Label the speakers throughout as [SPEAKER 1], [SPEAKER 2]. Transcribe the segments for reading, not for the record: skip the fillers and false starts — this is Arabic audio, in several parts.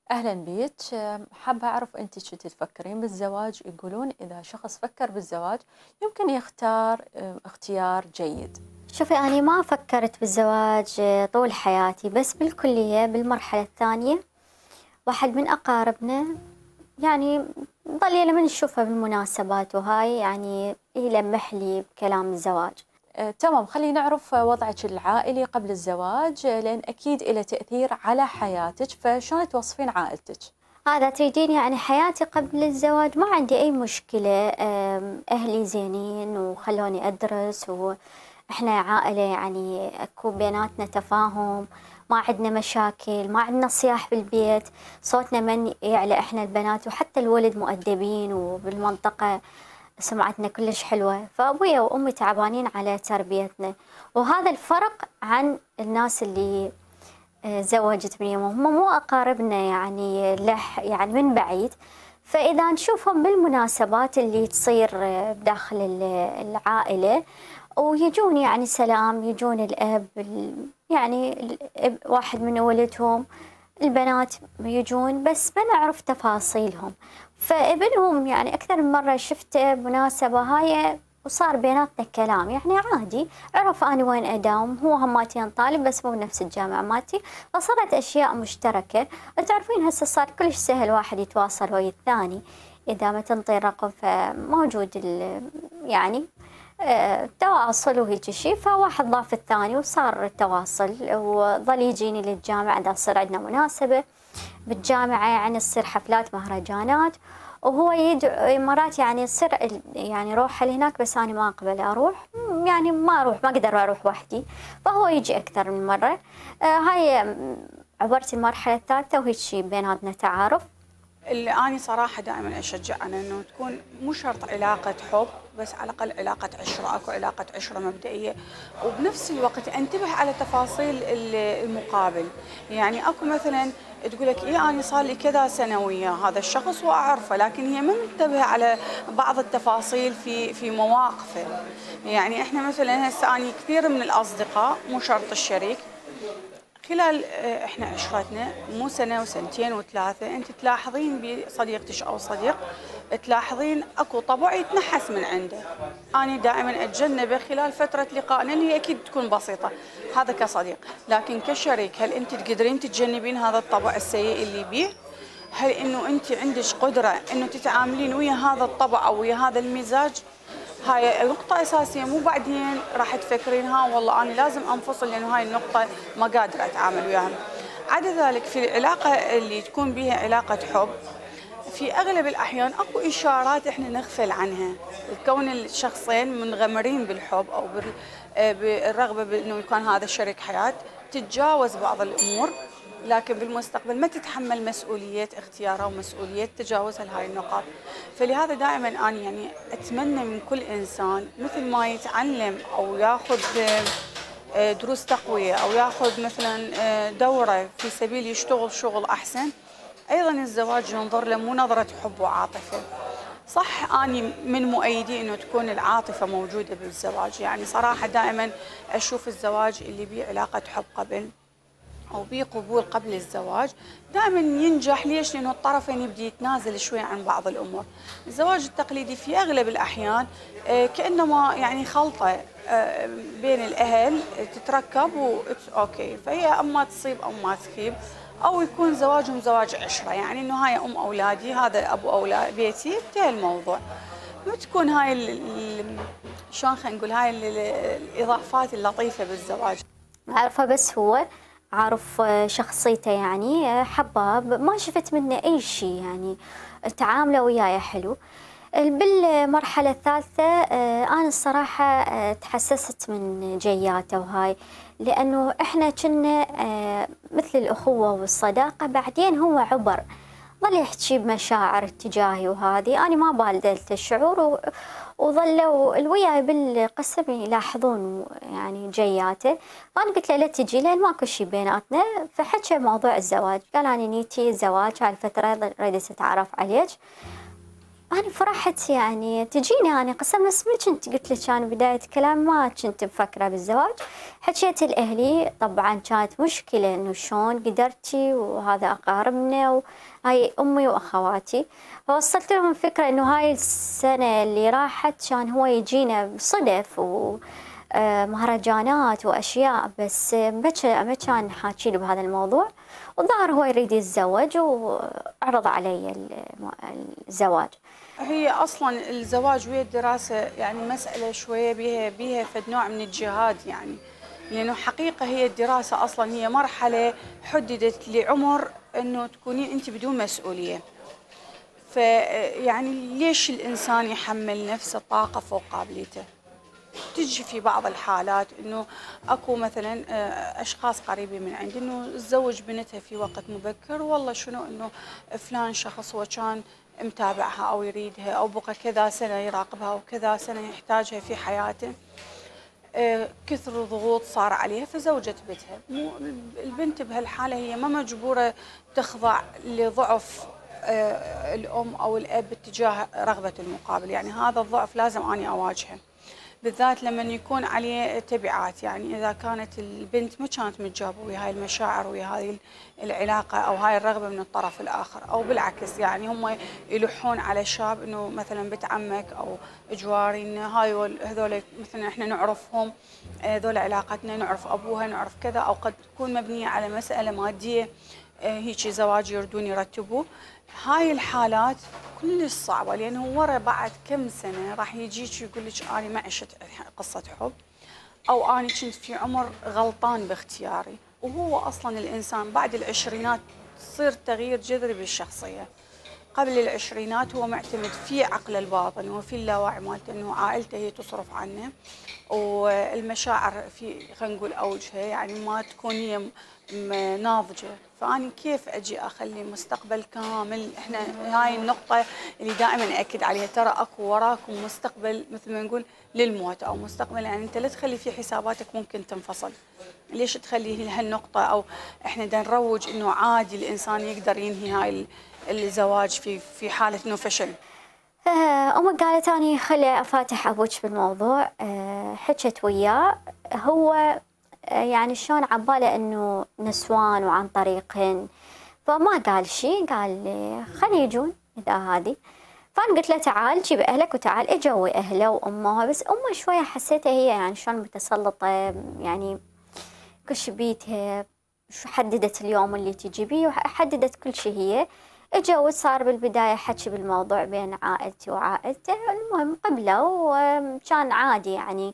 [SPEAKER 1] أهلا بيك. حابة أعرف أنت شو تفكرين بالزواج. يقولون إذا شخص فكر بالزواج يمكن يختار اختيار جيد.
[SPEAKER 2] شوفي أنا ما فكرت بالزواج طول حياتي، بس بالكلية بالمرحلة الثانية واحد من أقاربنا يعني ضل لما نشوفه بالمناسبات وهاي يعني يلمح لي بكلام الزواج.
[SPEAKER 1] تمام، خلينا نعرف وضعك العائلي قبل الزواج، لأن أكيد له تأثير على حياتك، فشلون توصفين عائلتك؟
[SPEAKER 2] هذا تريدين يعني حياتي قبل الزواج؟ ما عندي أي مشكلة، أهلي زينين وخلوني أدرس وإحنا عائلة يعني أكو بيناتنا تفاهم، ما عندنا مشاكل، ما عندنا صياح بالبيت، صوتنا من يعلى إحنا البنات، وحتى الولد مؤدبين وبالمنطقة سمعتنا كلش حلوة. فأبويا وأمي تعبانين على تربيتنا، وهذا الفرق عن الناس اللي زوجت من يومهم، هم مو أقاربنا يعني يعني من بعيد. فإذا نشوفهم بالمناسبات اللي تصير داخل العائلة ويجون يعني سلام، يجون الأب يعني واحد من ولدهم، البنات يجون بس ما نعرف تفاصيلهم. فابنهم يعني أكثر من مرة شفته بمناسبة هاي وصار بيناتنا كلام يعني عادي، عرف أنا وين أداوم، هو هماتين طالب بس مو بنفس الجامعة مالتي، فصارت أشياء مشتركة. تعرفين هسه صار كلش سهل واحد يتواصل ويا الثاني، إذا ما تنطي الرقم فموجود يعني تواصل وهيك شيء، فواحد ضاف الثاني وصار التواصل، وظل يجيني للجامعة إذا تصير عندنا مناسبة بالجامعة يعني تصير حفلات مهرجانات، وهو يدعو مرات يعني يصير يعني روح هناك، بس أنا ما أقبل أروح، يعني ما أروح، ما أقدر أروح وحدي، فهو يجي أكثر من مرة. هاي عبرت المرحلة الثالثة وهيك شيء بيناتنا تعارف.
[SPEAKER 3] اللي أنا صراحة دائما أشجع على أنه تكون مو شرط علاقة حب، بس على الأقل علاقة عشرة، أكو علاقة عشرة مبدئية، وبنفس الوقت انتبه على تفاصيل المقابل. يعني أكو مثلا تقول لك إيه أنا صار لي كذا سنة ويا هذا الشخص وأعرفه، لكن هي ما منتبهة على بعض التفاصيل في مواقفه. يعني إحنا مثلا هسه أنا كثير من الأصدقاء مو شرط الشريك، خلال احنا عشرتنا مو سنه وسنتين وثلاثه، انت تلاحظين بصديقتك او صديق تلاحظين اكو طبع يتنحس من عنده. انا دائما اتجنبه خلال فتره لقائنا اللي هي اكيد تكون بسيطه، هذا كصديق. لكن كشريك هل انت تقدرين تتجنبين هذا الطبع السيء اللي بيه؟ هل انه انت عندك قدره انه تتعاملين ويا هذا الطبع او ويا هذا المزاج؟ هاي نقطة أساسية، مو بعدين راح تفكرين ها والله أنا لازم أنفصل لأنه هاي النقطة ما قادرة أتعامل وياها. عدا ذلك في العلاقة اللي تكون بها علاقة حب، في أغلب الأحيان أكو إشارات إحنا نغفل عنها، كون الشخصين منغمرين بالحب أو بالرغبة بأنه يكون هذا شريك حياة، تتجاوز بعض الأمور، لكن بالمستقبل ما تتحمل مسؤولية اختيارها ومسؤولية تجاوزها لهاي النقاط. فلهذا دائما أنا يعني أتمنى من كل إنسان مثل ما يتعلم أو ياخذ دروس تقوية أو ياخذ مثلا دورة في سبيل يشتغل شغل أحسن، أيضا الزواج ينظر له مو نظرة حب وعاطفة. صح أنا من مؤيدي أنه تكون العاطفة موجودة بالزواج، يعني صراحة دائما أشوف الزواج اللي بيه علاقة حب قبل أو بقبول قبل الزواج دائما ينجح. ليش؟ لأنه الطرفين يبدي يتنازل شوي عن بعض الأمور. الزواج التقليدي في أغلب الأحيان كأنما يعني خلطة بين الأهل تتركب أوكي، فهي أما تصيب أو ما تخيب، أو يكون زواجهم زواج عشرة، يعني إنه هاي أم أولادي هذا أبو أولاد بيتي، انتهى الموضوع. ما تكون هاي شلون خلينا نقول هاي الإضافات اللطيفة بالزواج.
[SPEAKER 2] عارفة بس هو عارف شخصيته يعني حباب، ما شفت منه أي شيء يعني تعامله وياي حلو. بالمرحلة الثالثة أنا الصراحة تحسست من جياته وهاي، لأنه إحنا كنا مثل الأخوة والصداقة، بعدين هو عبر ظل يحكي بمشاعر تجاهي وهذه أنا ما بالدلت الشعور، وظلوا الوياي بالقسم يلاحظون يعني جياته. فأنا قلت له لا تجي لين ماكو شي بيناتنا، فحكى موضوع الزواج، قال أنا نيتي الزواج هالفترة ردت أتعرف عليك. أنا فرحت يعني تجيني أنا قسم بس ما كنت قلت لك أنا بداية كلام ما كنت مفكرة بالزواج. حكيت لأهلي طبعا كانت مشكلة إنه شلون قدرتي وهذا أقاربنا وهاي أمي وأخواتي. فوصلت لهم الفكرة إنه هاي السنة اللي راحت كان هو يجينا بصدف ومهرجانات وأشياء، بس ما كان حاكي له بهذا الموضوع. والظاهر هو يريد يتزوج وعرض علي الزواج.
[SPEAKER 3] هي اصلا الزواج ويا الدراسه يعني مساله شويه بيها فد نوع من الجهاد يعني، لانه حقيقه هي الدراسه اصلا هي مرحله حددت لعمر انه تكونين انت بدون مسؤوليه. فيعني ليش الانسان يحمل نفسه طاقه فوق قابليته؟ تجي في بعض الحالات انه اكو مثلا اشخاص قريبين من عندي انه تزوج بنتها في وقت مبكر، والله شنو انه فلان شخص هو كان متابعها او يريدها او بقى كذا سنه يراقبها وكذا سنه يحتاجها في حياته، كثر ضغوط صار عليها فزوجت بنتها. البنت بهالحاله هي ما مجبوره تخضع لضعف الام او الاب اتجاه رغبه المقابل، يعني هذا الضعف لازم اني اواجهه، بالذات لما يكون عليه تبعات. يعني إذا كانت البنت ما كانت متجاوبة ويا هاي المشاعر ويا هاي العلاقة أو هاي الرغبة من الطرف الآخر، أو بالعكس يعني هم يلحون على شاب إنه مثلا بنت عمك أو جواري إن هذول مثلا إحنا نعرفهم، هذول علاقتنا، نعرف أبوها، نعرف كذا، أو قد تكون مبنية على مسألة مادية، هيك زواج يردون يرتبوه. هاي الحالات كلش صعبة، لأنه ورا بعد كم سنة راح يجيك يقول لك أنا ما عشت قصة حب، أو أنا كنت في عمر غلطان باختياري. وهو أصلا الإنسان بعد العشرينات تصير تغيير جذري بالشخصية. قبل العشرينات هو معتمد في عقله الباطن وفي اللاواعي مالته انه عائلته هي تصرف عنه، والمشاعر في خلينا نقول اوجها، يعني ما تكون هي ناضجه. فاني كيف اجي اخلي مستقبل كامل؟ احنا هاي النقطه اللي دائما اكد عليها، ترى اكو وراكم مستقبل مثل ما نقول للموت، او مستقبل يعني انت لا تخلي في حساباتك ممكن تنفصل. ليش تخلي هالنقطه؟ او احنا دا نروج انه عادي الانسان يقدر ينهي هاي الزواج في حالة انه فشل.
[SPEAKER 2] أمي قالت أني خلي أفاتح أبوك بالموضوع. حكت وياه هو يعني شلون عباله إنه نسوان وعن طريقهن، فما قال شيء، قال لي خلي يجون إذا هذه. فأنا قلت له تعال جيب أهلك وتعال. إجوا أهله وأمها، بس أمه شوية حسيتها هي يعني شلون متسلطة، يعني كل شي بيتها، شو حددت اليوم اللي تجي بيه وحددت كل شيء هي. اجا وصار بالبداية حكي بالموضوع بين عائلتي وعائلته. المهم قبله وكان عادي يعني،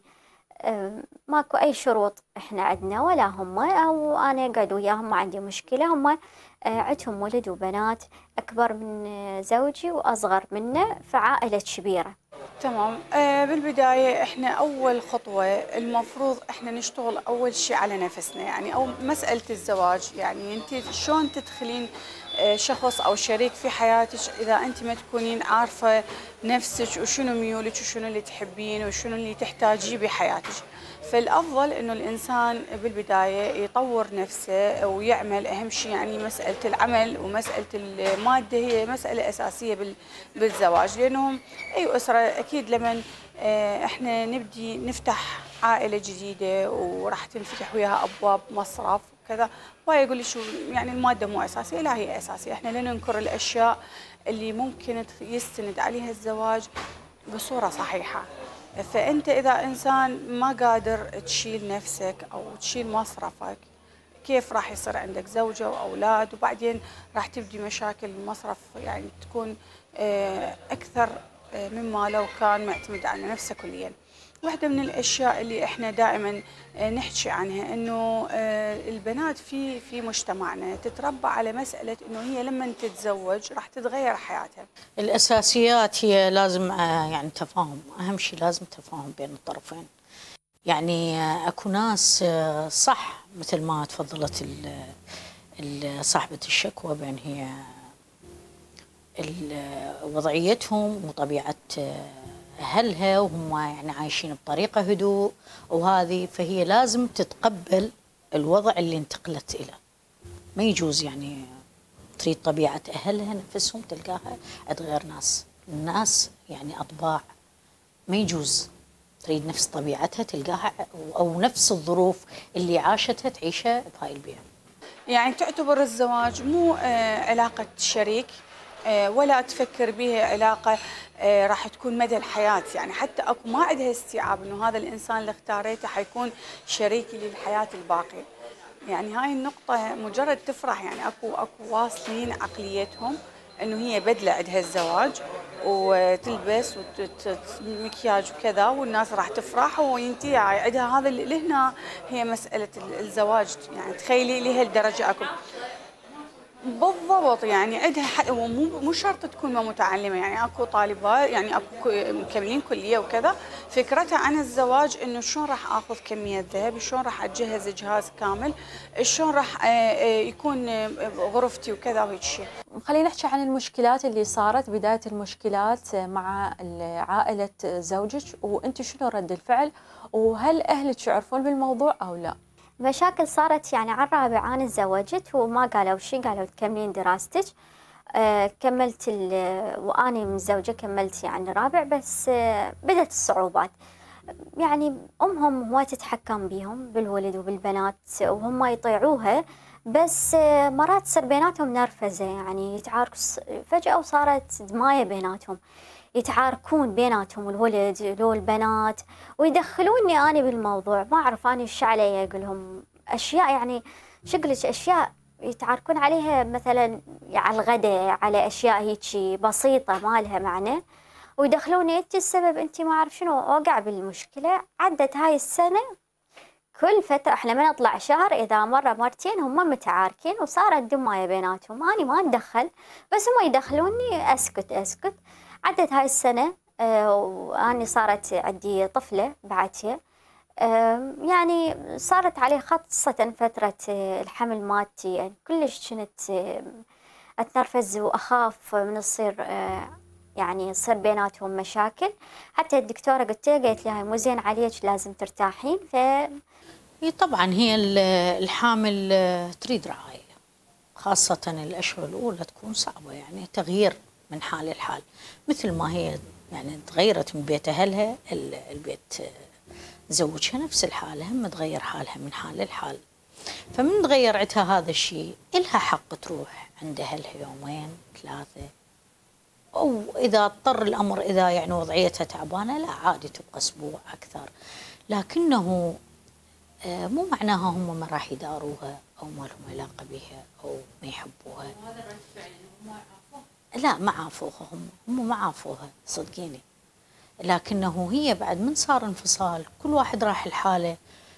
[SPEAKER 2] ماكو أي شروط إحنا عندنا ولا هم، أو أنا قاعد وياهم ما عندي مشكلة. هم عندهم ولد وبنات، أكبر من زوجي وأصغر منه، فعائلة كبيرة.
[SPEAKER 3] تمام. بالبداية احنا أول خطوة المفروض احنا نشتغل أول شيء على نفسنا، يعني أو مسألة الزواج. يعني أنت شلون تدخلين شخص أو شريك في حياتك إذا أنت ما تكونين عارفة نفسك وشنو ميولك وشنو اللي تحبين وشنو اللي تحتاجيه بحياتك. فالأفضل إنه الإنسان بالبداية يطور نفسه ويعمل. أهم شيء يعني مسألة العمل ومسألة المادة هي مسألة أساسية بالزواج، لأنهم أي أسرة أكيد لما إحنا نبدي نفتح عائلة جديدة وراح تنفتح وياها أبواب مصرف وكذا، ويقول لي شو يعني المادة مو أساسية. لا، هي أساسية. إحنا لا ننكر الأشياء اللي ممكن يستند عليها الزواج بصورة صحيحة. فأنت إذا إنسان ما قادر تشيل نفسك أو تشيل مصرفك، كيف راح يصير عندك زوجة وأولاد؟ وبعدين راح تبدي مشاكل المصرف يعني تكون أكثر مما لو كان معتمد على نفسه كليا. واحدة من الأشياء اللي إحنا دائما نحكي عنها إنه البنات في مجتمعنا تتربى على مسألة إنه هي لما تتزوج راح تتغير حياتها.
[SPEAKER 4] الأساسيات هي لازم يعني تفاهم، أهم شيء لازم تفاهم بين الطرفين. يعني أكو ناس صح مثل ما تفضلت صاحبة الشكوى، بين هي وضعيتهم وطبيعة أهلها وهم يعني عايشين بطريقة هدوء وهذه، فهي لازم تتقبل الوضع اللي انتقلت إليه. ما يجوز يعني تريد طبيعة أهلها نفسهم تلقاها عند غير ناس. الناس يعني أطباع ما يجوز تريد نفس طبيعتها تلقاها أو نفس الظروف اللي عاشتها تعيشها بهاي البيئة.
[SPEAKER 3] يعني تعتبر الزواج مو علاقة شريك، ولا تفكر بها علاقة راح تكون مدى الحياة، يعني حتى أكو ما عندها استيعاب إنه هذا الإنسان اللي اختاريته حيكون شريكي للحياة الباقية. يعني هاي النقطة مجرد تفرح، يعني أكو واصلين عقليتهم إنه هي بدلة عندها الزواج وتلبس مكياج وكذا والناس راح تفرح وينتهي عندها هذا اللي هنا. هي مسألة الزواج، يعني تخيلي لهالدرجة أكو بالضبط، يعني عندها مو شرط تكون ما متعلمه، يعني اكو طالبات يعني اكو مكملين كليه وكذا فكرتها عن الزواج انه شلون راح اخذ كميه ذهب، شلون راح اجهز جهاز كامل، شلون راح يكون غرفتي وكذا وهيك شيء.
[SPEAKER 1] خلينا نحكي عن المشكلات اللي صارت، بدايه المشكلات مع عائله زوجك، وانت شنو رد الفعل، وهل اهلك يعرفون بالموضوع او لا؟
[SPEAKER 2] مشاكل صارت يعني على الرابع أنا تزوجت وما قالوا شيء، قالوا تكملين دراستك. كملت وأني متزوجة كملت يعني رابع، بس بدت الصعوبات. يعني أمهم ما تتحكم بيهم بالولد وبالبنات وهم يطيعوها، بس مرات تصير بيناتهم نرفزة، يعني يتعاركوا فجأة وصارت دماية بيناتهم، يتعاركون بيناتهم الولد لو البنات ويدخلوني أنا بالموضوع. ما أعرف أنا إيش علي، أقول لهم أشياء يعني شكلش أشياء يتعاركون عليها، مثلا على الغداء، على أشياء هيك بسيطة ما لها معنى، ويدخلوني أنت السبب، أنت ما أعرف شنو. أوقع بالمشكلة. عدت هاي السنة كل فترة احنا ما نطلع شهر إذا مرة مرتين هم متعاركين وصارت دماية بيناتهم، أنا ما أتدخل بس هم يدخلوني أسكت. عدت هاي السنة وأني صارت عندي طفلة بعدها، يعني صارت علي خاصة فترة الحمل مالتي، يعني كلش كنت أتنرفز وأخاف من يصير يعني يصير بيناتهم مشاكل. حتى الدكتورة قلت لي هاي مو زين عليك، لازم ترتاحين.
[SPEAKER 4] طبعا هي الحامل تريد رعاية، خاصة الأشهر الأولى تكون صعبة، يعني تغيير من حال لحال، مثل ما هي يعني تغيرت من بيت أهلها البيت زوجها نفس الحالة، هم تغير حالها من حال لحال. فمن تغير عندها هذا الشيء إلها حق تروح عند أهلها يومين ثلاثة، أو إذا اضطر الأمر إذا يعني وضعيتها تعبانة لا عادي تبقى أسبوع أكثر، لكنه مو معناها هم ما راح يداروها أو ما لهم علاقة بها أو ما يحبوها. لا ما عافوها، هم ما عافوها صدقيني، لكنه هي بعد من صار انفصال كل واحد راح لحاله،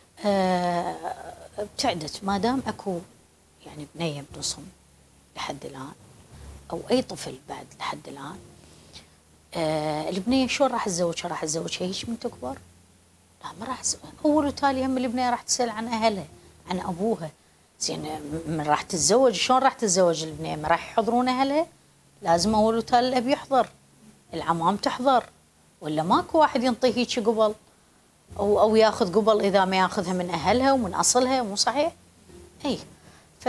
[SPEAKER 4] ابتعدت. ما دام اكو يعني بنيه بنصهم لحد الان او اي طفل بعد لحد الان، البنيه شلون راح تزوجها؟ راح تزوجها هيك من تكبر؟ لا ما راح. اول وتالي هم البنيه راح تسال عن اهلها عن ابوها. زين من راح تتزوج شلون راح تتزوج البنيه؟ ما راح يحضرون اهلها؟ لازم اول وتالي الاب يحضر، العمام تحضر، ولا ماكو واحد ينطيه هيك قبل او ياخذ قبل اذا ما ياخذها من اهلها ومن اصلها؟ مو صحيح؟ اي ف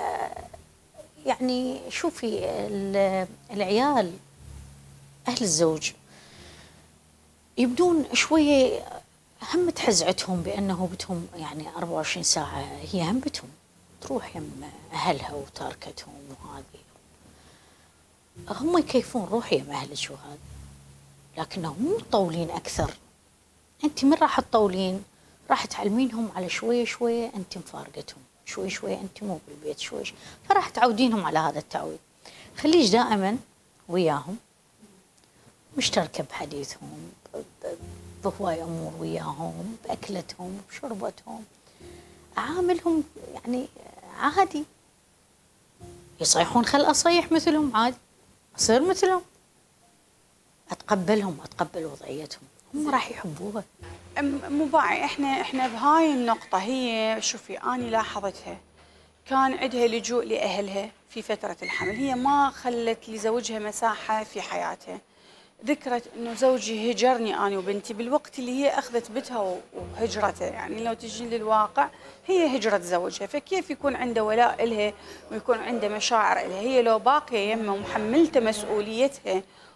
[SPEAKER 4] يعني شوفي العيال اهل الزوج يبدون شويه هم تحزعتهم بانه بتهم يعني 24 ساعه هي هم بتهم تروح يم اهلها وتاركتهم، وهذه هم يكيفون روحي يم اهلك وهذا، لكنهم مو مطولين اكثر. انت من راح تطولين راح تعلمينهم على شويه شويه انت مفارقتهم، شوي شوي انت مو بالبيت، شوي فراح تعودينهم على هذا التعويد. خليش دائما وياهم مشتركه بحديثهم، بهواي امور وياهم، باكلتهم بشربتهم، عاملهم يعني عادي. يصيحون خل اصيح مثلهم عادي، اصير مثلهم، اتقبلهم، اتقبل وضعيتهم، هم راح يحبوها.
[SPEAKER 3] مو باعي احنا بهاي النقطة. هي شوفي أنا لاحظتها كان عندها لجوء لأهلها في فترة الحمل، هي ما خلت لزوجها مساحة في حياتها. ذكرت انه زوجي هجرني انا وبنتي بالوقت اللي هي اخذت بيتها وهجرته، يعني لو تجي للواقع هي هجرت زوجها، فكيف يكون عنده ولاء لها ويكون عنده مشاعر لها؟ هي لو باقيه يمه ومحملته مسؤوليتها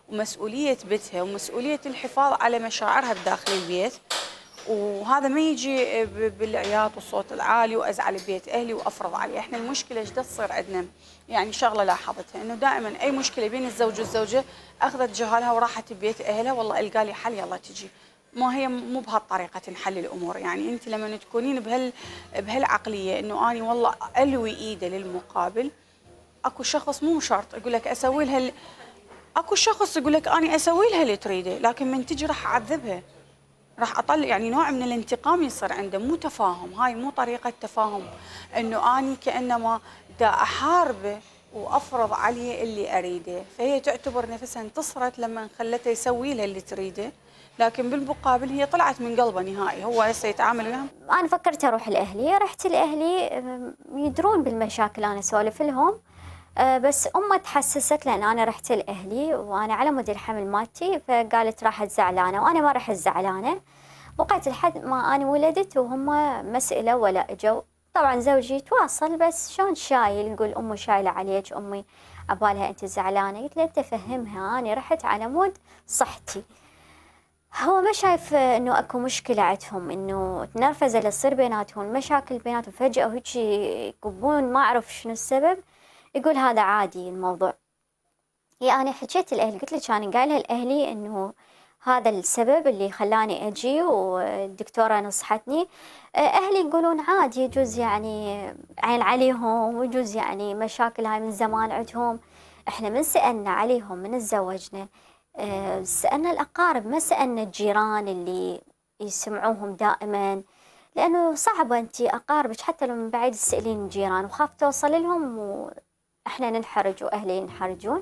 [SPEAKER 3] ومسؤولية بيتها ومسؤولية الحفاظ على مشاعرها بداخل البيت. وهذا ما يجي بالعياط والصوت العالي وازعل ببيت اهلي وافرض عليه. احنا المشكله ايش تصير عندنا؟ يعني شغله لاحظتها انه دائما اي مشكله بين الزوج والزوجه اخذت جهالها وراحت ببيت اهلها، والله القى لي حل يلا تجي. ما هي مو بهالطريقه تنحل الامور. يعني انت لما تكونين بهالعقليه انه اني والله الوي ايده للمقابل، اكو شخص مو شرط يقول لك اسوي لها اكو شخص يقول لك اني اسوي لها اللي تريده، لكن من تجي راح اعذبها، راح اطلع يعني نوع من الانتقام يصير عنده، مو تفاهم. هاي مو طريقه تفاهم، انه اني كانما دا احاربه وافرض عليه اللي اريده. فهي تعتبر نفسها انتصرت لما خلته يسوي لها اللي تريده، لكن بالمقابل هي طلعت من قلبه نهائي. هو هسه يتعامل وياهم.
[SPEAKER 2] انا فكرت اروح لاهلي، رحت لاهلي يدرون بالمشاكل انا اسولف لهم، بس امه تحسست لان انا رحت لاهلي وانا على مود الحمل مالتي، فقالت راحت زعلانه وانا ما رحت زعلانه. بقيت لحد ما انا ولدت وهم مسألة ولا اجوا. طبعا زوجي يتواصل بس شلون شايل، يقول امي شايله عليك، امي عبالها انت زعلانه. قلت له انت فهمها انا رحت على مود صحتي. هو ما شايف انه اكو مشكله عندهم، انه تنرفزه اللي تصير بيناتهم، مشاكل بيناتهم فجاه وهيك يقبون ما اعرف شنو السبب. يقول هذا عادي الموضوع. انا حكيت الاهل، قلت لك انا قايله لاهلي انه هذا السبب اللي خلاني اجي والدكتوره نصحتني. اهلي يقولون عادي، يجوز يعني عين عليهم، ويجوز يعني مشاكل هاي من زمان عندهم. احنا من سالنا عليهم من تزوجنا سالنا الاقارب، ما سالنا الجيران اللي يسمعوهم دائما، لانه صعبه انت اقاربك حتى لو من بعيد تسالين الجيران وخاف توصل لهم واحنا ننحرج واهلي ينحرجون.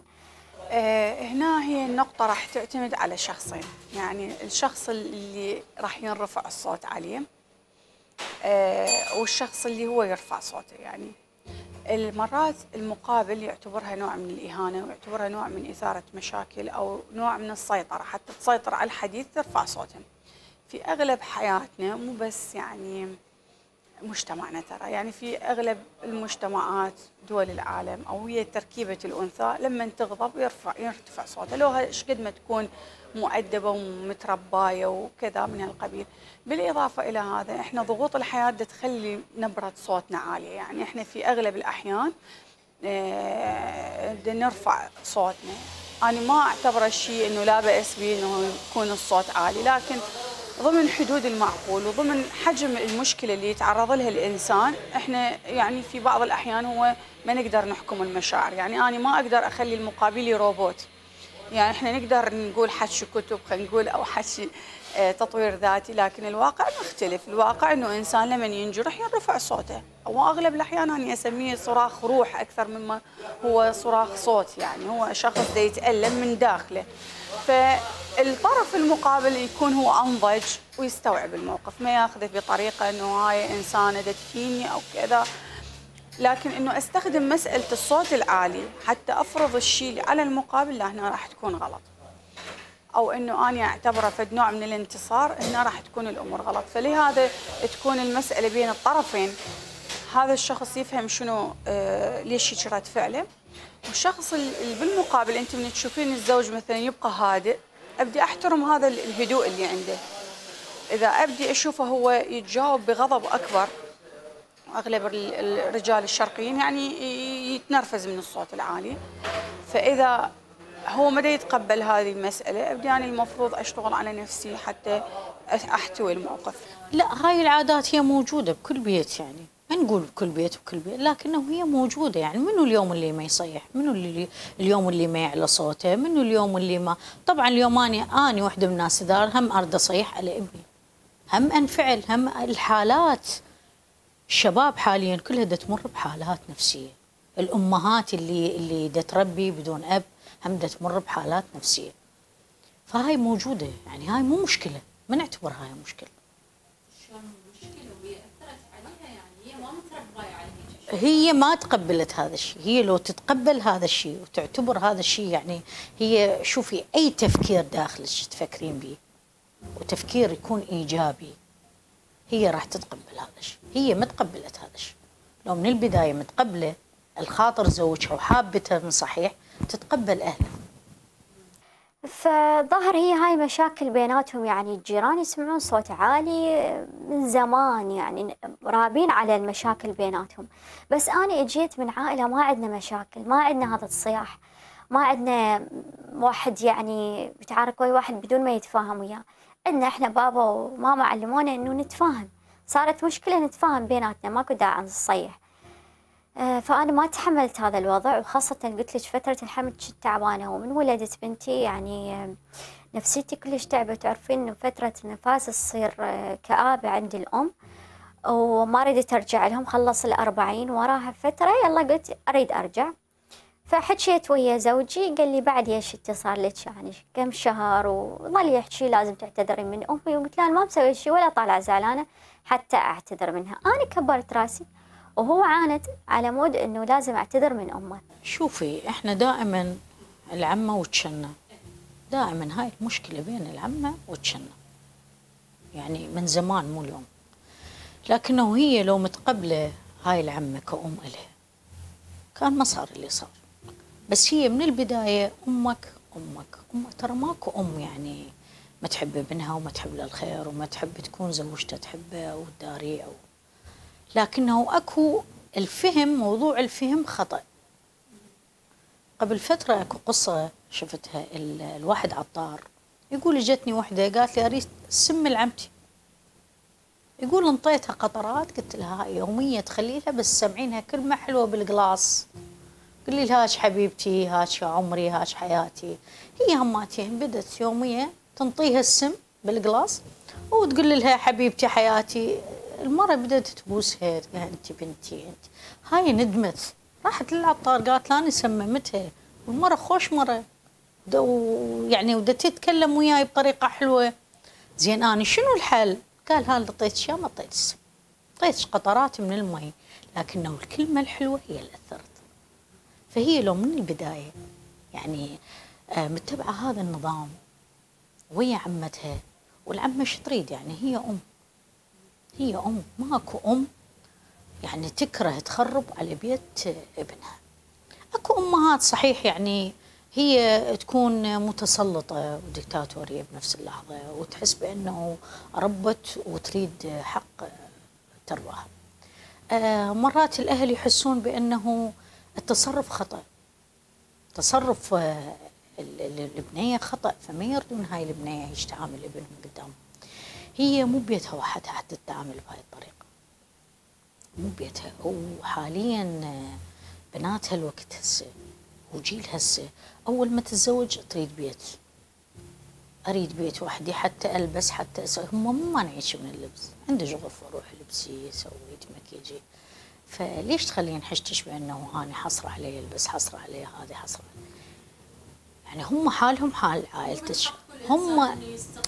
[SPEAKER 3] هنا هي النقطة راح تعتمد على شخصين. يعني الشخص اللي راح ينرفع الصوت عليه والشخص اللي هو يرفع صوته. يعني المرات المقابل يعتبرها نوع من الإهانة ويعتبرها نوع من إثارة مشاكل أو نوع من السيطرة، حتى تسيطر على الحديث ترفع صوتها. في أغلب حياتنا، مو بس يعني مجتمعنا ترى، يعني في أغلب المجتمعات دول العالم أو هي تركيبة الأنثى لما تغضب يرتفع صوتها، لو ايش قد ما تكون مؤدبة ومترباية وكذا من هالقبيل. بالإضافة إلى هذا إحنا ضغوط الحياة تخلي نبرة صوتنا عالية. يعني إحنا في أغلب الأحيان نرفع صوتنا. أنا ما أعتبره شيء إنه لا بأس به إنه يكون الصوت عالي، لكن ضمن حدود المعقول وضمن حجم المشكلة اللي يتعرض لها الإنسان. إحنا يعني في بعض الأحيان هو ما نقدر نحكم المشاعر. يعني أنا ما أقدر أخلي المقابلي روبوت. يعني إحنا نقدر نقول حكي كتب، خلينا نقول، أو حكي تطوير ذاتي، لكن الواقع مختلف. الواقع إنه إنسان لمن ينجرح يرفع صوته، أو أغلب الأحيان أنا أسميه صراخ روح أكثر مما هو صراخ صوت. يعني هو شخص دا يتألم من داخله. فالطرف المقابل يكون هو أنضج ويستوعب الموقف، ما ياخذه بطريقة إنه هاي إنسانة دا تهيني أو كذا. لكن إنه أستخدم مسألة الصوت العالي حتى أفرض الشيء على المقابل، لا، هنا راح تكون غلط. أو إنه أنا أعتبره فد نوع من الانتصار، هنا راح تكون الأمور غلط. فلهذا تكون المسألة بين الطرفين. هذا الشخص يفهم شنو ليش هيك رد فعله، والشخص اللي بالمقابل انت من تشوفين الزوج مثلا يبقى هادئ، ابدي احترم هذا الهدوء اللي عنده. اذا ابدي اشوفه هو يتجاوب بغضب اكبر، اغلب الرجال الشرقيين يعني يتنرفز من الصوت العالي. فاذا هو ما يتقبل هذه المساله، ابدي انا المفروض اشتغل على نفسي حتى احتوي الموقف.
[SPEAKER 4] لا، هاي العادات هي موجوده بكل بيت، يعني ما نقول بكل بيت وكل بيت، لكنه هي موجوده. يعني منو اليوم اللي ما يصيح؟ منو اللي اليوم اللي ما يعلى صوته؟ منو اليوم اللي ما؟ طبعا اليوم اني وحده من الناس دار هم ارد اصيح على ابني، هم انفعل، هم الحالات. الشباب حاليا كلها دا تمر بحالات نفسيه، الامهات اللي دا تربي بدون اب هم دا تمر بحالات نفسيه. فهاي موجوده، يعني هاي مو مشكله، ما نعتبر هاي مشكله. هي ما تقبلت هذا الشيء. هي لو تتقبل هذا الشيء وتعتبر هذا الشيء، يعني هي شوفي اي تفكير داخلك تفكرين به وتفكير يكون ايجابي، هي راح تتقبل هذا الشيء. هي ما تقبلت هذا الشيء، لو من البدايه متقبله الخاطر زوجها وحابتها من صحيح تتقبل اهلها.
[SPEAKER 2] فظهر هي هاي مشاكل بيناتهم، يعني الجيران يسمعون صوت عالي من زمان، يعني رابين على المشاكل بيناتهم. بس أنا اجيت من عائلة ما عندنا مشاكل، ما عندنا هذا الصياح، ما عندنا واحد يعني بتعارك ويا واحد بدون ما يتفاهم وياه. عندنا احنا بابا وماما علمونا انه نتفاهم، صارت مشكلة نتفاهم بيناتنا، ماكو داعي نصيح. فأنا ما تحملت هذا الوضع، وخاصة قلت لك فترة الحمل كنت تعبانة، ومن ولدت بنتي يعني نفسيتي كلش تعبت. تعرفين إنه فترة النفاس تصير كآبة عند الأم، وما ردت أرجع لهم. خلص 40 وراها فترة يلا قلت أريد أرجع. فحكيت ويا زوجي، قال لي بعد ايش انت صار لك يعني كم شهر، وظل يحكي لازم تعتذرين من امي. وقلت له انا ما مسوي شيء ولا طالعه زعلانه حتى اعتذر منها. انا كبرت راسي وهو عاند على مود انه لازم اعتذر من امه.
[SPEAKER 4] شوفي احنا دائما العمه وتشنه، دائما هاي المشكله بين العمه وتشنه، يعني من زمان مو اليوم. لكنه هي لو متقبله هاي العمه كأم إلها كان ما صار اللي صار. بس هي من البدايه امك ترى ماكو ام يعني ما تحب ابنها وما تحب له الخير وما تحب تكون زوجته تحبه وتداريه لكنه اكو الفهم، موضوع الفهم خطأ. قبل فترة اكو قصة شفتها، الواحد عطار يقول اجتني وحدة قالت لي اريد سم لعمتي، يقول انطيتها قطرات، قلت لها هاي يومية تخليها بس سمعينها كلمة حلوة بالقلاص، قولي لها هاش حبيبتي، هاش عمري، هاش حياتي. هي هماتين بدت يومية تنطيها السم بالقلاص وتقول لها حبيبتي حياتي. المرة بدأت تبوسها، انت بنتي انت. هاي ندمت، راحت للعطار قالت لاني سممتها، والمرة خوش مرة يعني ودت تتكلم وياي بطريقة حلوة. زين انا شنو الحل؟ قال ها لطيتش ما اعطيتش سم، اعطيتش قطرات من المي، لكنه الكلمة الحلوة هي اللي اثرت. فهي لو من البداية يعني متبعة هذا النظام ويا عمتها، والعمة شو تريد يعني هي أم، ماكو أم يعني تكره تخرب على بيت ابنها. اكو أمهات صحيح يعني هي تكون متسلطة وديكتاتورية بنفس اللحظة وتحس بأنه ربت وتريد حق ترباها. مرات الأهل يحسون بأنه التصرف خطأ، تصرف البنية خطأ، فما يردون هاي البنية ايش تعامل ابنهم قدام. هي مو بيتها وحدها حتى تتعامل بهاي الطريقة، مو بيتها. وحاليا بناتها الوقت هسه وجيل هسه اول ما تتزوج تريد بيت، اريد بيت وحدي حتى البس حتى هم مو مانعيش من اللبس، عنده غرفه روح لبسي سوي مكياجي. فليش تخلين حشتش بانه انا حصر عليه البس، حصر عليه هذه، حصر عليه. يعني هم حالهم حال عائلتك، هم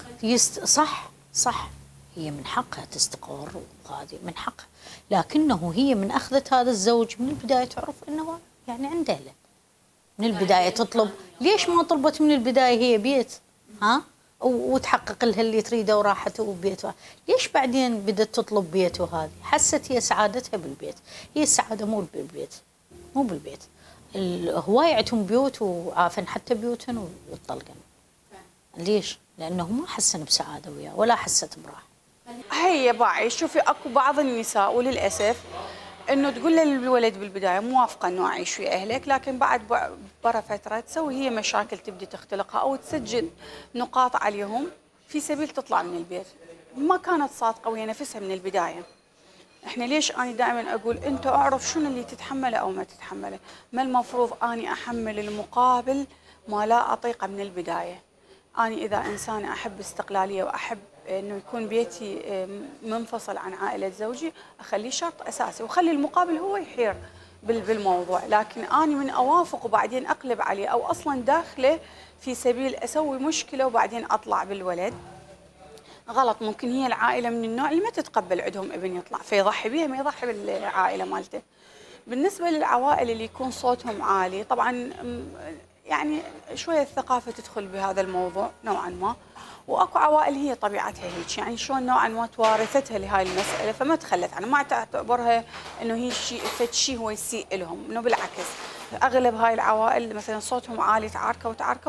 [SPEAKER 4] صح هي من حقها تستقر وهذه من حقها، لكنه هي من اخذت هذا الزوج من البدايه تعرف انه يعني عنده له من البدايه تطلب. ليش ما طلبت من البدايه هي بيت وتحقق لها اللي تريده وراحته وبيته؟ ليش بعدين بدت تطلب بيت؟ وهذه حست هي سعادتها بالبيت. هي السعاده مو بالبيت. هواي عندهم بيوت وعافن حتى بيوتهم وطلقن. ليش؟ لانه ما حسن بسعاده وياه ولا حست براحه.
[SPEAKER 3] هي باعي شوفي اكو بعض النساء وللاسف انه تقول للولد بالبدايه موافقه انه اعيش ويا اهلك، لكن بعد برا فتره تسوي هي مشاكل تبدي تختلقها او تسجل نقاط عليهم في سبيل تطلع من البيت. ما كانت صادقه ويا نفسها من البدايه. احنا ليش انا دائما اقول انت اعرف شنو اللي تتحمله او ما تتحمله، ما المفروض اني احمل المقابل ما لا اطيقه من البدايه. أنا إذا إنسانة أحب استقلالية وأحب إنه يكون بيتي منفصل عن عائلة زوجي، أخليه شرط أساسي وخلي المقابل هو يحير بالموضوع. لكن أنا من أوافق وبعدين أقلب عليه أو أصلا داخله في سبيل أسوي مشكلة وبعدين أطلع بالولد، غلط. ممكن هي العائلة من النوع اللي ما تتقبل عندهم ابن يطلع فيضحي بيها، ما يضحي بالعائلة مالته. بالنسبة للعوائل اللي يكون صوتهم عالي، طبعا يعني شوية الثقافة تدخل بهذا الموضوع نوعا ما، واكو عوائل هي طبيعتها هيك، يعني شلون نوعا ما توارثتها لهاي المسألة فما تخلت عنها، ما تعتبرها انه هي شيء هو يسيء لهم، انه بالعكس اغلب هاي العوائل مثلا صوتهم عالي تعاركوا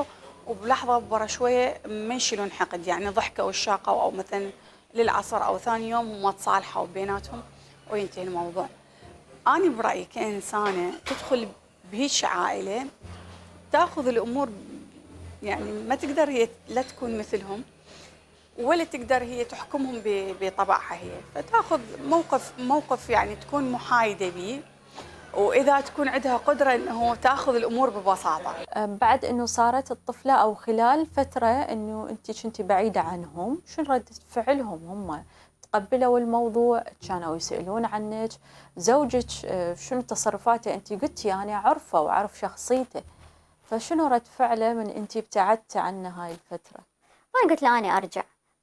[SPEAKER 3] وبلحظه برا شويه ما يشيلون حقد، يعني ضحكوا والشاقوا او مثلا للعصر او ثاني يوم هم تصالحوا بيناتهم وينتهي الموضوع. انا برايي كانسانه تدخل بهيج عائله تاخذ الامور، يعني ما تقدر هي لا تكون مثلهم ولا تقدر هي تحكمهم بطبعها هي، فتاخذ موقف يعني تكون محايده به، واذا تكون عندها قدره انه تاخذ الامور ببساطه.
[SPEAKER 1] بعد انه صارت الطفله او خلال فتره انه انت كنتي بعيده عنهم، شنو رده فعلهم؟ هم تقبلوا الموضوع؟ كانوا يسالون عنك؟ زوجك شنو تصرفاته؟ انت قلتي انا عرفه وعرف شخصيته، فشنو رد فعله من انت ابتعدت عنه هاي الفتره؟
[SPEAKER 2] أنا قلت له أنا أرجع،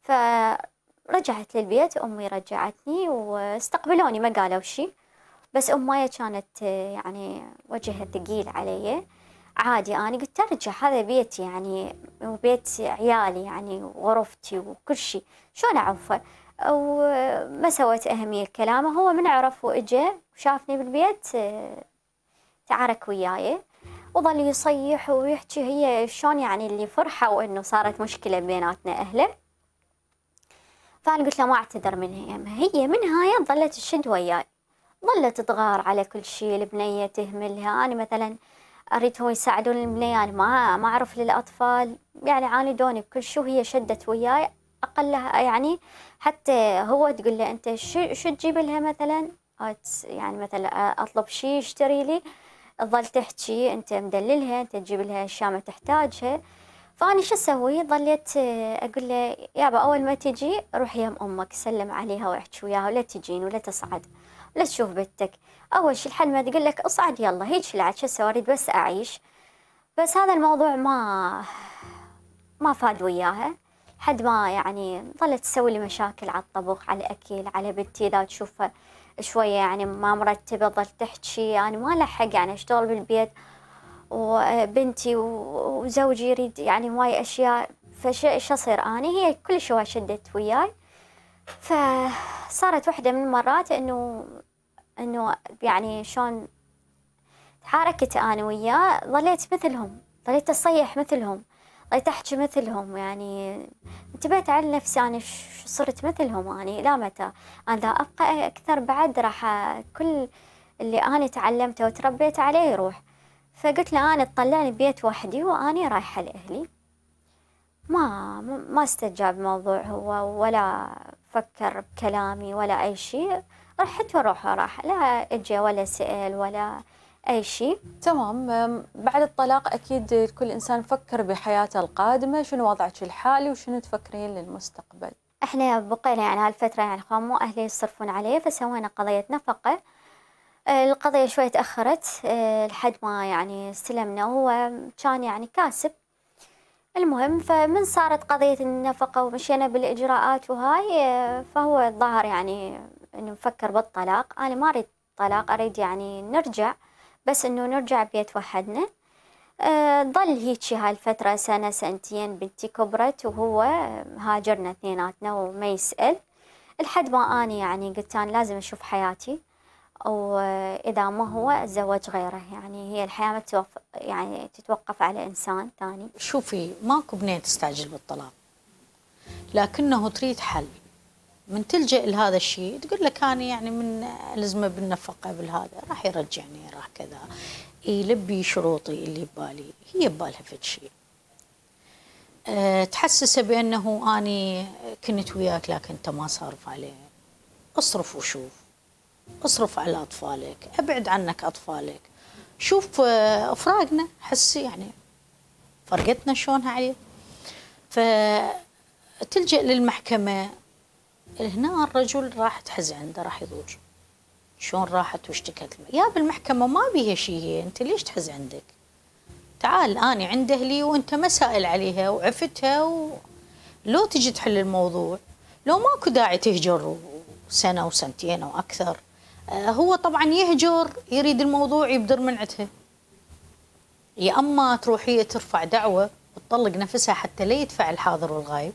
[SPEAKER 2] فرجعت للبيت. أمي رجعتني واستقبلوني، ما قالوا شي، بس أمي كانت يعني وجهها ثقيل علي. عادي، أنا قلت أرجع، هذا بيتي يعني وبيت عيالي يعني وغرفتي وكل شي، شلون أعوفه؟ وما سويت أهمية كلامه. هو من عرف وإجا وشافني بالبيت تعارك وياي وظل يصيح ويحكي. هي شلون يعني اللي فرحة وإنه صارت مشكلة بيناتنا أهله. فأنا قلت له ما أعتذر منها، هي من هاي ظلت تشد وياي، ظلت تغار على كل شيء. البنية تهملها، أنا مثلا أريدهم يساعدون البنية، أنا ما أعرف للأطفال، يعني عاندوني بكل شيء، وهي شدت وياي أقلها. يعني حتى هو تقول له أنت شو تجيب لها مثلا، يعني مثلا أطلب شيء يشتري لي، تظل تحكي أنت مدللها، أنت تجيب لها أشياء ما تحتاجها. فأنا شو أسوي؟ ظليت أقول له يابا أول ما تجي روح يم أمك سلم عليها واحكي وياها، ولا تجين ولا تصعد ولا تشوف بنتك. أول شي لحد ما تقول لك اصعد يلا هيك لعد شو أسوي؟ أريد بس أعيش. بس هذا الموضوع ما فاد وياها، حد ما يعني ظلت تسوي لي مشاكل على الطبخ، على الأكل، على بنتي إذا تشوفها شوية يعني ما مرتبة ظل تحكي أنا ما لحق يعني أشتغل بالبيت وبنتي وزوجي يريد يعني هواي أشياء. فش أصير أنا؟ هي كل شوي شدت وياي. فصارت واحدة من المرات إنه يعني شلون تحاركت أنا وياه، ظليت مثلهم، ظليت أصيح مثلهم، ظليت أحكي مثلهم. يعني انتبهت على نفسي أنا صرت مثلهم. أنا لا متى أنا إذا أبقى أكثر بعد راح كل اللي أنا تعلمته وتربيت عليه يروح. فقلت له أنا تطلعني بيت وحدي وأنا رايحة لأهلي. ما استجاب الموضوع هو، ولا فكر بكلامي ولا أي شيء. رحت وروحه راح، لا اجى ولا سأل ولا أي شيء.
[SPEAKER 1] تمام. بعد الطلاق أكيد كل إنسان فكر بحياته القادمة، شنو وضعك الحالي وشنو تفكرين للمستقبل؟
[SPEAKER 2] احنا بقينا يعني هالفترة يعني مو أهلي يصرفون عليه، فسوينا قضية نفقة. القضية شوي تأخرت لحد ما يعني استلمنا، وهو كان يعني كاسب. المهم فمن صارت قضية النفقة ومشينا بالإجراءات وهاي، فهو الظاهر يعني إنه مفكر بالطلاق. أنا ما أريد طلاق، أريد يعني نرجع، بس إنه نرجع بيت وحدنا. ظل هيجي هاي الفترة سنة سنتين، بنتي كبرت وهو هاجرنا اثنيناتنا وما يسأل، لحد ما أنا يعني قلت أنا لازم أشوف حياتي، وإذا ما هو أتزوج غيره. يعني هي الحياة ما يعني تتوقف على إنسان ثاني.
[SPEAKER 4] شوفي ماكو بنية تستعجل بالطلاق، لكنه تريد حل. من تلجأ لهذا الشيء تقول لك أنا يعني من ألزمه بالنفقة بالهذا راح يرجعني راح كذا، يلبي شروطي اللي ببالي، هي ببالها فد شيء. تحسسه بأنه أنا كنت وياك لكن أنت ما صارف عليه. اصرف وشوف، اصرف على أطفالك، ابعد عنك أطفالك، شوف أفراقنا، حسي يعني فرقتنا شلونها عليه. فتلجأ للمحكمة. هنا الرجل راح تحز عنده، راح يضوج. شلون راحت واشتكت يا بالمحكمة ما بيها شيء، هي أنت ليش تحز عندك؟ تعال أنا عند أهلي وأنت ما سائل عليها وعفتها لو تجي تحل الموضوع، لو ماكو داعي تهجر سنة وسنتين أو أكثر. هو طبعا يهجر، يريد الموضوع يبدر من عندها، يا أما تروح هي ترفع دعوة وتطلق نفسها حتى لا يدفع الحاضر والغايب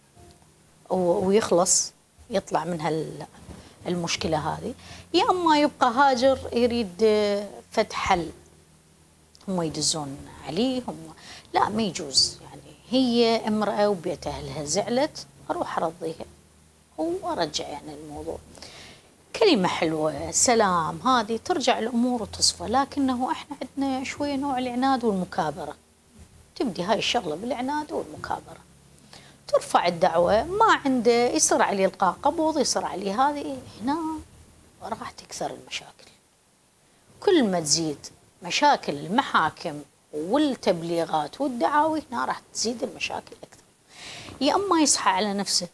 [SPEAKER 4] ويخلص، يطلع منها المشكلة هذه، يا أما يبقى هاجر يريد فتح حل هم يدزون عليه. هم لا، ما يجوز يعني هي امرأة وبيت أهلها زعلت، أروح أرضيها وأرجع يعني الموضوع. كلمة حلوة، سلام، هذه ترجع الأمور وتصفى. لكنه إحنا عندنا شوية نوع العناد والمكابرة، تبدي هاي الشغلة بالعناد والمكابرة. ترفع الدعوة، ما عنده يصير عليه إلقاء قبض، يصير عليه هذه، هنا راح تكثر المشاكل. كل ما تزيد مشاكل المحاكم والتبليغات والدعاوي، هنا راح تزيد المشاكل أكثر. يا أما يصحى على نفسه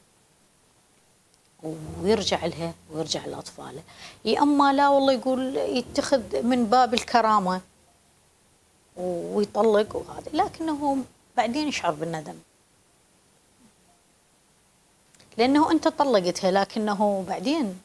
[SPEAKER 4] ويرجع لها ويرجع لأطفاله، يا أما لا والله يقول يتخذ من باب الكرامة ويطلق وهذا، لكنه بعدين يشعر بالندم، لأنه أنت طلقتها، لكنه بعدين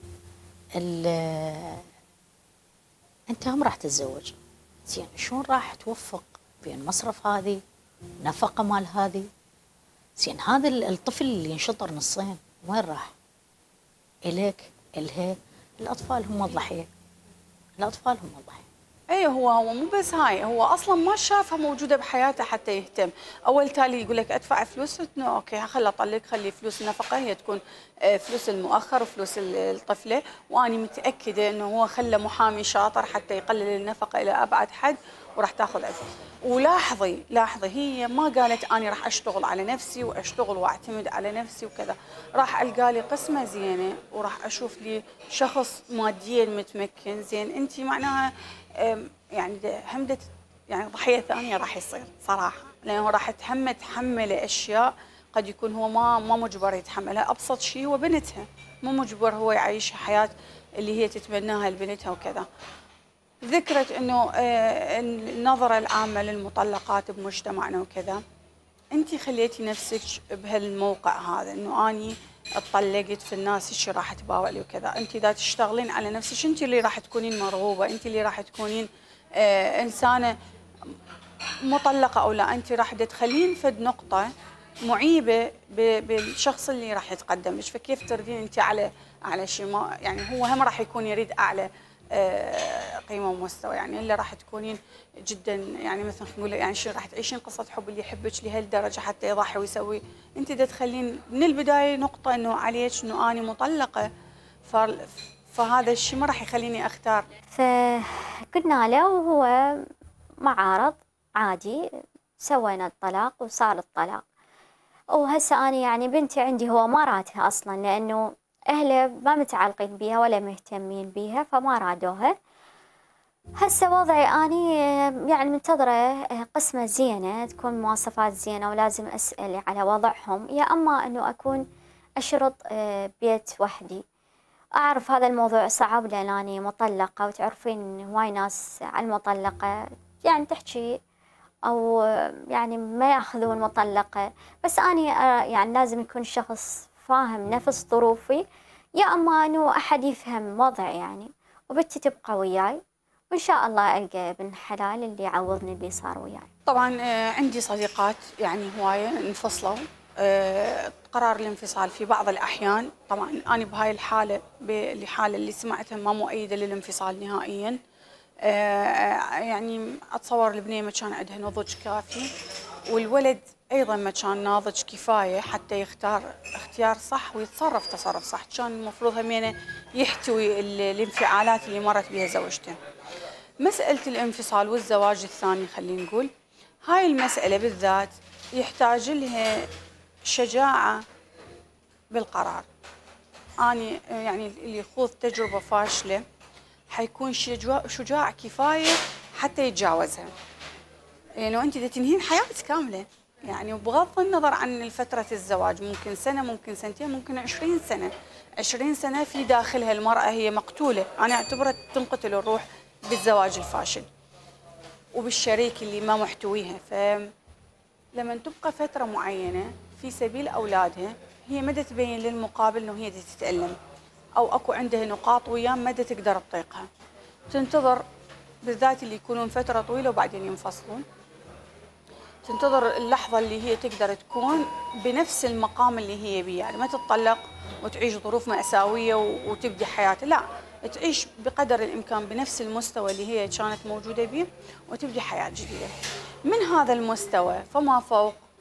[SPEAKER 4] أنت هم راح تتزوج، زين شلون راح توفق بين مصرف هذه، نفقة مال هذه؟ زين هذا الطفل اللي ينشطر نصين وين راح؟ إليك إلها، الأطفال هم الضحية، الأطفال هم الضحية.
[SPEAKER 3] اي هو مو بس هاي، هو اصلا ما شافها موجوده بحياته حتى يهتم. اول تالي يقول لك ادفع فلوس، انه اوكي خلي اطلق، خلي فلوس النفقه هي تكون فلوس المؤخر وفلوس الطفله، واني متاكده انه هو خلى محامي شاطر حتى يقلل النفقه الى ابعد حد وراح تاخذ عفو. ولاحظي هي ما قالت اني راح اشتغل على نفسي واشتغل واعتمد على نفسي وكذا، راح القى لي قسمه زينه وراح اشوف لي شخص ماديا متمكن زين. انت معناها يعني همدت يعني ضحيه ثانيه راح يصير صراحه، لانه راح تحمل اشياء قد يكون هو ما مجبر يتحملها. ابسط شيء هو بنتها، مو مجبر هو يعيش حياه اللي هي تتمناها لبنتها وكذا. ذكرت انه النظره العامه للمطلقات بمجتمعنا وكذا، انت خليتي نفسك بهالموقع هذا، انه اني اتطلقت في الناس شو راح تباوع لي وكذا. انت اذا تشتغلين على نفسك انت اللي راح تكونين مرغوبه، انت اللي راح تكونين انسانه مطلقه او لا، انت راح تخلين فد نقطه معيبه بالشخص اللي راح يتقدم لك. فكيف تردين انت على شيء ما يعني هو هم راح يكون يريد اعلى قيمه ومستوى، يعني الا راح تكونين جدا يعني مثلا نقول يعني شو راح تعيشين قصه حب اللي يحبك لهالدرجه حتى يضحي ويسوي. انت دا تخلين من البدايه نقطه انه عليك انه اني مطلقه، فهذا الشيء ما راح يخليني اختار.
[SPEAKER 2] فقلنا له وهو معارض عادي، سوينا الطلاق وصار الطلاق. وهسه أنا يعني بنتي عندي هو ما راتها أصلا، لأنه أهله ما متعلقين بيها ولا مهتمين بيها فما رادوها. هسه وضعي أني يعني منتظرة قسمة زينة، تكون مواصفات زينة، ولازم أسأل على وضعهم، يا أما أنه أكون أشرط بيت وحدي. أعرف هذا الموضوع صعب لأن أنا مطلقة، وتعرفين هواي ناس على المطلقة يعني تحكي أو يعني ما ياخذون مطلقة، بس أنا يعني لازم يكون شخص فاهم نفس ظروفي، يا أما أنه أحد يفهم وضعي يعني، وبنتي تبقى وياي، وإن شاء الله ألقى ابن حلال اللي يعوضني اللي صار وياي.
[SPEAKER 3] طبعا عندي صديقات يعني هواية انفصلوا، قرار الانفصال في بعض الأحيان. طبعا أنا بهاي الحالة بالحالة اللي سمعتها ما مؤيدة للانفصال نهائيا. يعني أتصور البنية ما كان عندها نضج كافي، والولد أيضا ما كان ناضج كفاية حتى يختار اختيار صح ويتصرف تصرف صح. كان المفروض همينه يحتوي الانفعالات اللي مرت بها زوجته. مسألة الانفصال والزواج الثاني خلينا نقول، هاي المسألة بالذات يحتاج لها شجاعة بالقرار. أنا يعني اللي يخوض تجربة فاشلة حيكون شجاع كفاية حتى يتجاوزها، لأنه أنت تنهين حياتك كاملة يعني، وبغض النظر عن فترة الزواج، ممكن سنة، ممكن سنتين، ممكن 20 سنة. 20 سنة في داخلها المرأة هي مقتولة. أنا أعتبرها تنقتل الروح بالزواج الفاشل وبالشريك اللي ما محتويها. فلما تبقى فترة معينة في سبيل أولادها، هي مدى تبين للمقابل أنه هي تتألم أو أكو عندها نقاط وياه مدى تقدر تطيقها. تنتظر بالذات اللي يكونون فترة طويلة وبعدين ينفصلون، تنتظر اللحظة اللي هي تقدر تكون بنفس المقام اللي هي بيه، يعني ما تتطلق وتعيش ظروف مأساوية وتبدي حياتها، لا، تعيش بقدر الإمكان بنفس المستوى اللي هي كانت موجودة به وتبدي حياة جديدة. من هذا المستوى فما فوق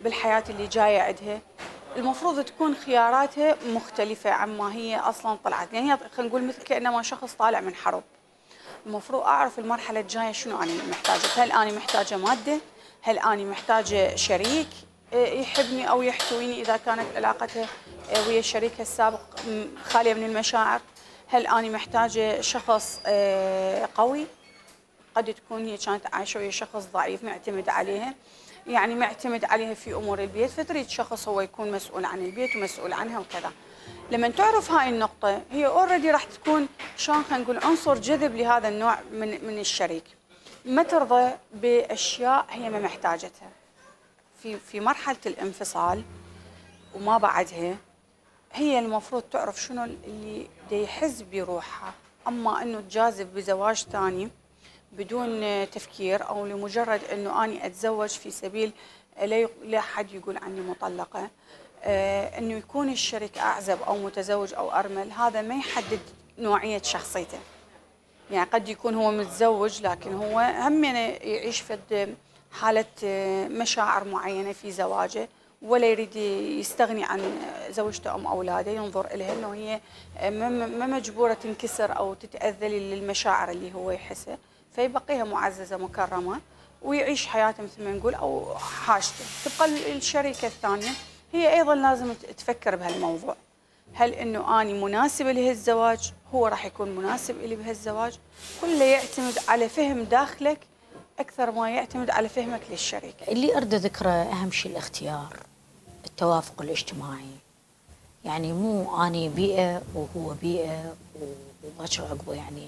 [SPEAKER 3] بالحياة اللي جاية عندها، المفروض تكون خياراتها مختلفة عما هي أصلا طلعت. يعني خلينا نقول مثل كأنما شخص طالع من حرب، المفروض أعرف المرحلة الجاية شنو أنا محتاجة. هل أنا محتاجة مادة؟ هل أنا محتاجة شريك يحبني أو يحتويني إذا كانت علاقته ويا شريكها السابق خالية من المشاعر؟ هل أنا محتاجة شخص قوي؟ قد تكون هي كانت عايشة ويا شخص ضعيف معتمد عليها، يعني معتمد عليها في أمور البيت، فتريد شخص هو يكون مسؤول عن البيت ومسؤول عنها وكذا. لما تعرف هاي النقطة هي اوريدي راح تكون شلون خلينا نقول عنصر جذب لهذا النوع من الشريك. ما ترضى بأشياء هي ما محتاجتها في مرحلة الانفصال وما بعدها. هي المفروض تعرف شنو اللي يحز بروحها، أما أنه تجازف بزواج ثاني بدون تفكير أو لمجرد أنه أنا أتزوج في سبيل لا حد يقول عني مطلقة، أنه يكون الشريك أعزب أو متزوج أو أرمل، هذا ما يحدد نوعية شخصيته. يعني قد يكون هو متزوج لكن هو هم يعيش في حالة مشاعر معينة في زواجه، ولا يريد يستغني عن زوجته أم أولاده، ينظر إليها أنه هي ما مجبورة تنكسر أو تتأذى للمشاعر اللي هو يحسها، فيبقيها معززة مكرمة ويعيش حياته مثل ما نقول أو حاجته. تبقى الشريكة الثانية هي أيضا لازم تفكر بهالموضوع، هل أنه أنا مناسبة لهالزواج؟ هو راح يكون مناسب إلي بهالزواج؟ كله يعتمد على فهم داخلك أكثر ما يعتمد على فهمك للشريك.
[SPEAKER 4] اللي أريد ذكره أهم شيء الاختيار، التوافق الاجتماعي. يعني مو أنا بيئة وهو بيئة وباشر عقبه. يعني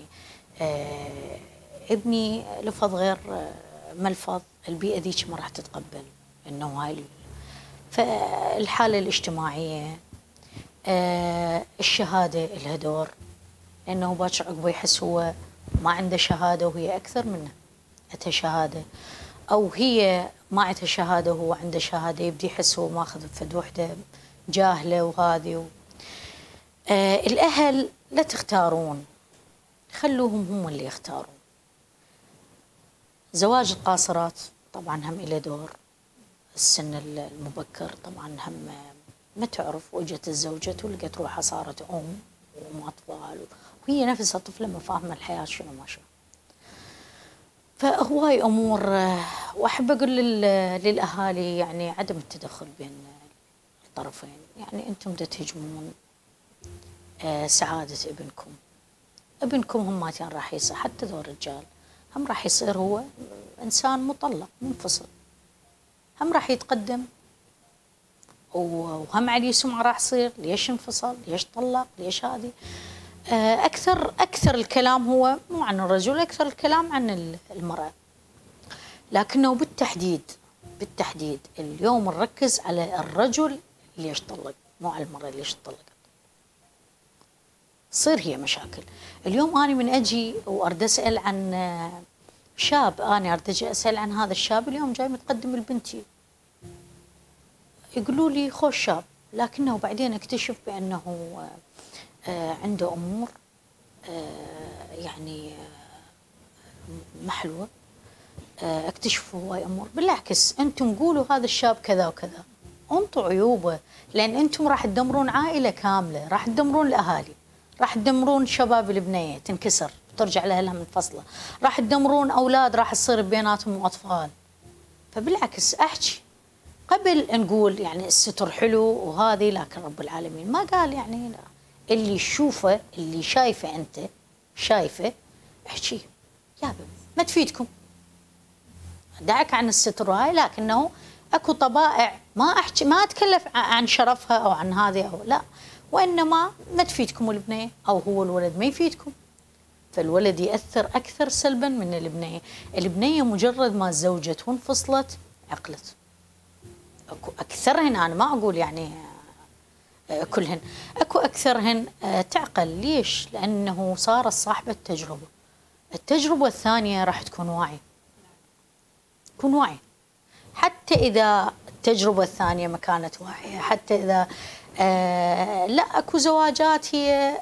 [SPEAKER 4] ابني لفظ غير ملفظ، البيئة ذيك ما راح تتقبل إنه هاي. فالحالة الاجتماعية، الشهادة لها دور، لأنه باكر عقبه يحس هو ما عنده شهادة وهي أكثر منه، عندها شهادة، أو هي ما عندها شهادة وهو عنده شهادة، يبدي يحس هو ماخذ بفد وحدة جاهلة وهذه. الأهل لا تختارون، خلوهم هم اللي يختارون. زواج القاصرات طبعا هم له دور، السن المبكر طبعا هم ما تعرف، وجت تزوجت ولقت روحها صارت أم وأطفال، وهي نفسها طفلة ما فاهمة الحياة شنو ماشية. فهواي أمور. وأحب أقول للأهالي يعني عدم التدخل بين الطرفين. يعني أنتم تهجمون سعادة ابنكم هم ماتين راح يصير، حتى ذو الرجال هم راح يصير هو إنسان مطلق منفصل، هم راح يتقدم وهم عليه سمعة راح تصير. ليش انفصل؟ ليش طلق؟ ليش هذه؟ أكثر الكلام هو مو عن الرجل، أكثر الكلام عن المرأة. لكنه بالتحديد اليوم نركز على الرجل ليش طلق، مو على المرأة ليش طلقت. تصير هي مشاكل. اليوم أنا من أجي وأرد أسأل عن شاب، أنا أرد أسأل عن هذا الشاب اليوم جاي متقدم لبنتي، يقولوا لي خوش شاب، لكنه بعدين اكتشف بأنه عنده أمور يعني محلوة. اكتشفوا هواي أمور. بالعكس أنتم قولوا هذا الشاب كذا وكذا، انطوا عيوبه، لأن أنتم راح تدمرون عائلة كاملة، راح تدمرون الأهالي، راح تدمرون شباب البنية تنكسر ترجع لها منفصلة، راح تدمرون أولاد راح تصير بيناتهم وأطفال. فبالعكس أحكي قبل نقول يعني الستر حلو وهذه، لكن رب العالمين ما قال يعني لا. اللي تشوفه اللي شايفه أنت شايفه احكي يا بابا ما تفيدكم، دعك عن الستر هاي. لكنه اكو طبائع ما احكي ما اتكلف عن شرفها او عن هذه او لا، وانما ما تفيدكم البنيه، او هو الولد ما يفيدكم. فالولد ياثر اكثر سلبا من البنيه. البنيه مجرد ما تزوجت وانفصلت عقلت. اكو اكثرهن، انا ما اقول يعني كلهن، اكو اكثرهن تعقل. ليش؟ لانه صارت صاحبه التجربه الثانيه راح تكون واعي، تكون واعي. حتى اذا التجربه الثانيه ما كانت واعيه، حتى اذا لا، اكو زواجات هي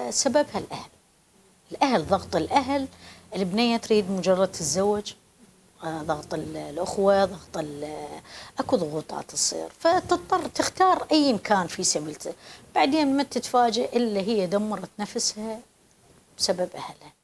[SPEAKER 4] سببها الاهل، ضغط الاهل. البنيه تريد مجرد تتزوج ضغط الأخوة، أكو ضغوطات تصير، فتضطر تختار أي كان في سبيل بعدين ما تتفاجئ إلا هي دمرت نفسها بسبب أهلها.